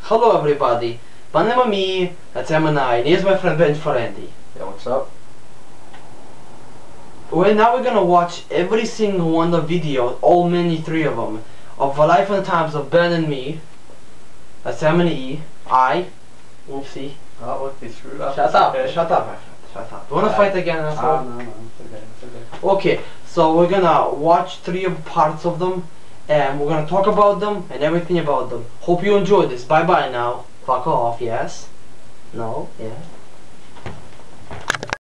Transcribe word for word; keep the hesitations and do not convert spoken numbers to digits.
Hello everybody, Panama me, that's M and I, and here's my friend Ben Ferendi. Yeah, what's up? Well, now we're gonna watch every single one of the videos, all many three of them, of the life and times of Ben and me. That's M and E, I, oopsie. Oh, look, he screwed up. Shut up, Okay. shut up my friend, shut up. You wanna fight again, Ah, asshole? no, no, it's okay, it's okay. Okay, so we're gonna watch three of parts of them, and we're gonna talk about them and everything about them. Hope you enjoyed this. Bye bye now. Fuck off, yes? No? Yeah?